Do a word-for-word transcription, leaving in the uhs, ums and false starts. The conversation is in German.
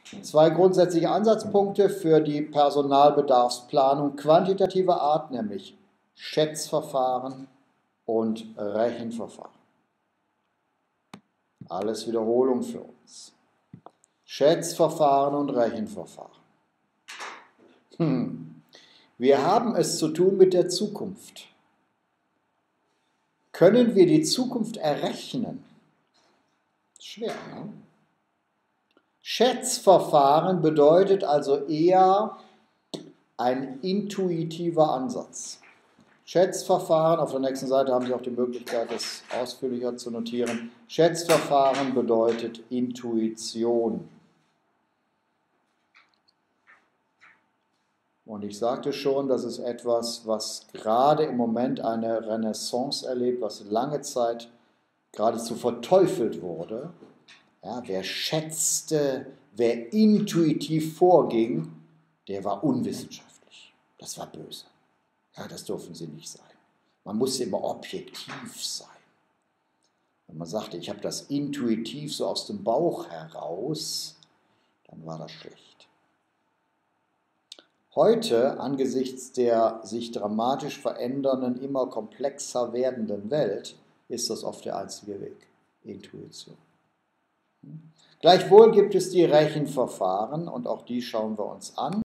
Zwei grundsätzliche Ansatzpunkte für die Personalbedarfsplanung quantitativer Art, nämlich Schätzverfahren und Rechenverfahren. Alles Wiederholung für uns. Schätzverfahren und Rechenverfahren. Hm. Wir haben es zu tun mit der Zukunft. Können wir die Zukunft errechnen? Schwer, ne? Schätzverfahren bedeutet also eher ein intuitiver Ansatz. Schätzverfahren, auf der nächsten Seite haben Sie auch die Möglichkeit, das ausführlicher zu notieren. Schätzverfahren bedeutet Intuition. Und ich sagte schon, das ist etwas, was gerade im Moment eine Renaissance erlebt, was lange Zeit geradezu verteufelt wurde. Ja, wer schätzte, wer intuitiv vorging, der war unwissenschaftlich. Das war böse. Ja, das dürfen sie nicht sein. Man muss immer objektiv sein. Wenn man sagte, ich habe das intuitiv so aus dem Bauch heraus, dann war das schlecht. Heute, angesichts der sich dramatisch verändernden, immer komplexer werdenden Welt, ist das oft der einzige Weg. Intuition. Gleichwohl gibt es die Rechenverfahren und auch die schauen wir uns an.